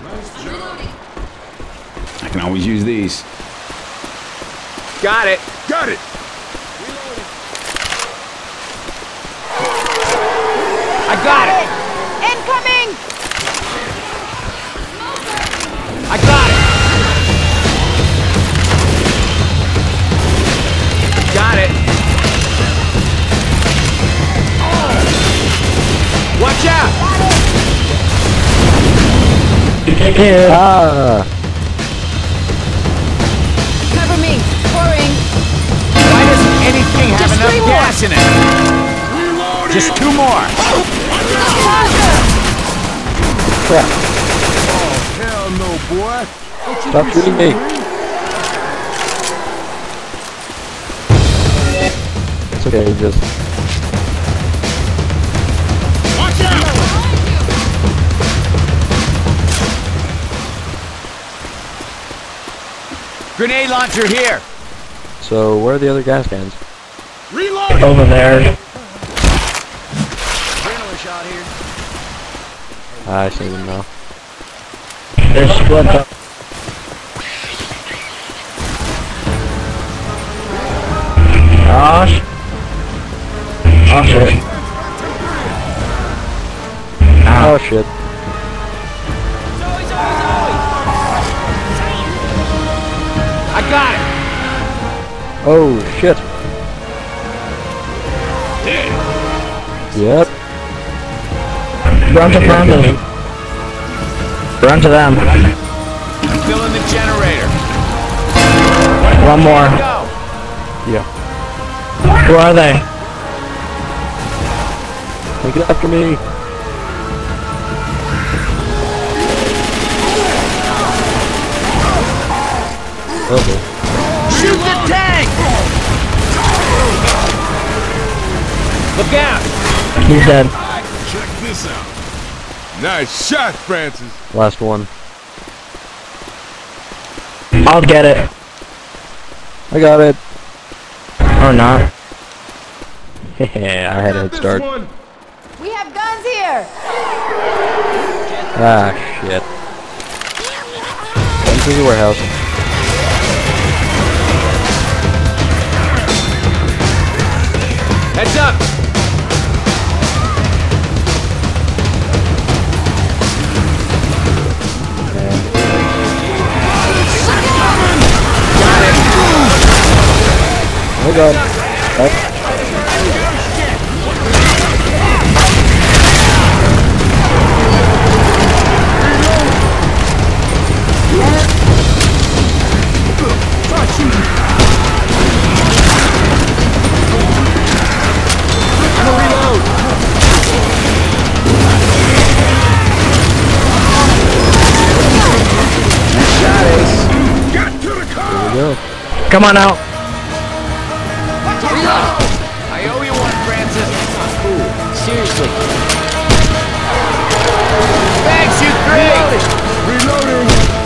I can always use these. Got it. Got it. I got it. Incoming! I got it. Got it. Watch out! Cover me! Pouring! Why doesn't anything have Just enough 3 more. gas in it? Just 2 more. Oh, hell no, boy. Stop shooting me. It's okay, just... Watch out! Grenade launcher here. So, where are the other gas cans? Reload! Over there. Adrenaline shot here. I see them now. They're split up. Gosh. Oh shit. Oh shit. I got it. Oh shit. Yep. Run to them. Run to them. Filling the generator. One more. Go. Yeah. Who are they? Take it after me. Okay. Shoot the tank. Look out. He's dead. Check this out. Nice shot, Francis. Last one. I'll get it. I got it. Or not. Yeah, I had a head start. We have guns here! Ah, shit. Come to the warehouse. Heads up. Got it. Oh god. Up. Go. Come on out. I owe you one, Francis. Cool. Seriously. Thanks, you three. Reloading.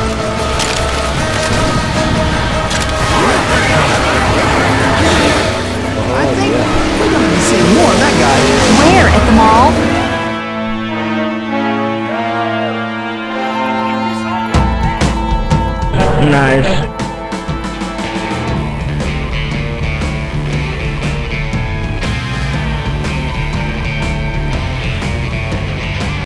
I think we're gonna be seeing more of that guy. Where? At the mall? Nice.